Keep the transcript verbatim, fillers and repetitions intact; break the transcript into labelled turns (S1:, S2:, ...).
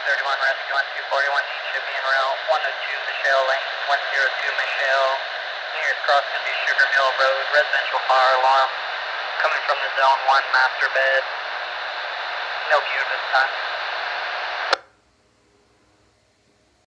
S1: thirty-one, rescue one two forty-one, need should be en route, one oh two Michelle Lane, one oh two Michelle, nearest cross to be Sugar Mill Road, residential fire alarm, coming from the zone one master bed, no queue this time.